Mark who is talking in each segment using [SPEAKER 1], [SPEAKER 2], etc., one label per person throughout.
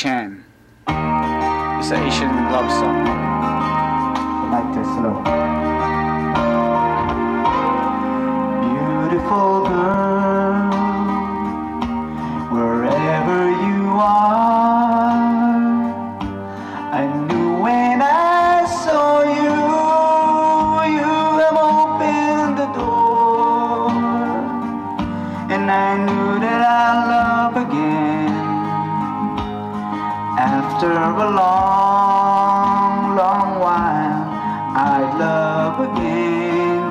[SPEAKER 1] Chan. It's an Asian love song.
[SPEAKER 2] Like this, slow. Beautiful girl, wherever you are, I knew when I saw you, you have opened the door, and I knew that I'd love again. After a long, long while, I'd love again.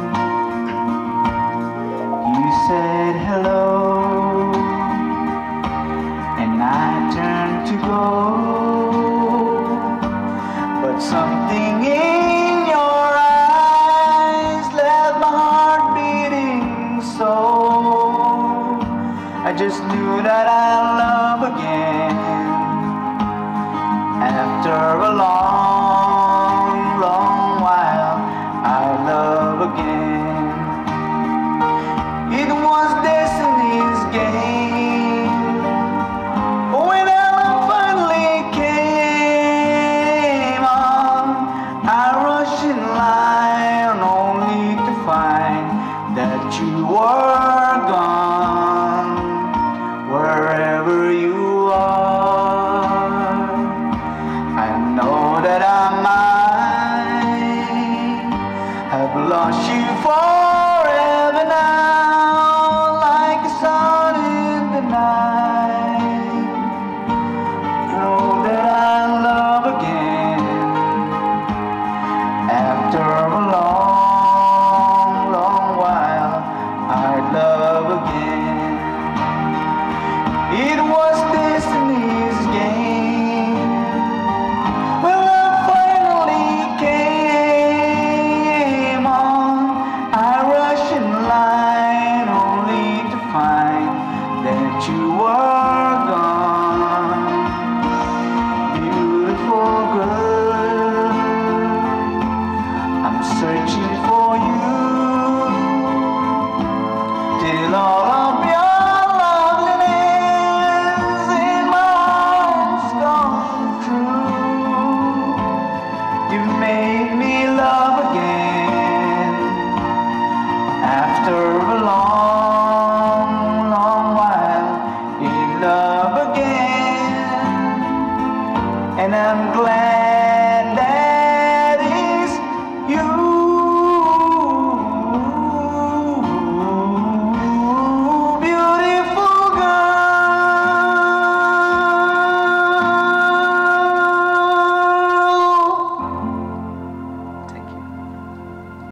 [SPEAKER 2] You said hello, and I turned to go, but something in your eyes left my heart beating so. I just knew that I'd love again. After a long, long while, I love again. It was destiny's game. When I finally came on, I rushed in line only to find that you were gone, wherever you are. That I might have lost you forever now, like a sun in the night. Know that I love again. After a long, long while, I love again. It was destiny's game. You were gone, beautiful girl. I'm searching for you till all of your loveliness in my arms gone true. You made me love again after a long, long while. Love again, and I'm glad